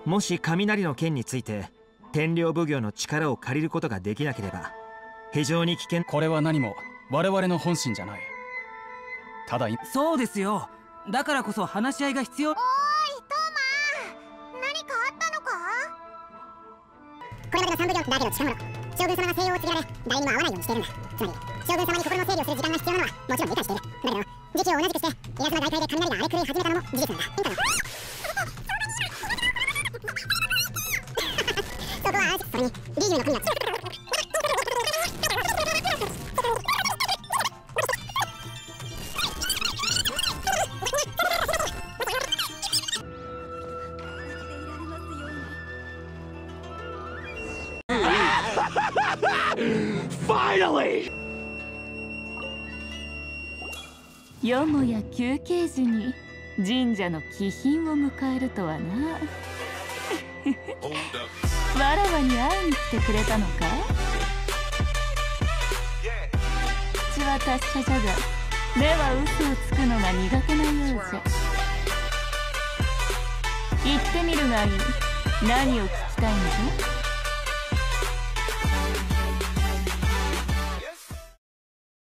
もし雷の剣について天領奉行の力を借りることができなければ非常に危険。 これは何も我々の本心じゃない。ただそうですよ。だからこそ話し合いが必要。 おーいトーマ、何かあったのか。これまでの三奉行だけど近頃将軍様が西洋を告げられ誰にも会わないようにしているんだ。つまり将軍様に心の整理をする時間が必要なのはもちろん理解している。だけど時期を同じくして稲妻大隊で雷が荒れ狂い始めたのも事実なんだ。そこは安心。それにリーグの国はよもや休憩時に神社の貴賓を迎えるとはな。わらわに会いに来てくれたのか。口は達者じゃが目は嘘をつくのが苦手なようじゃ。言ってみるがいい。何を聞きたいのじゃ。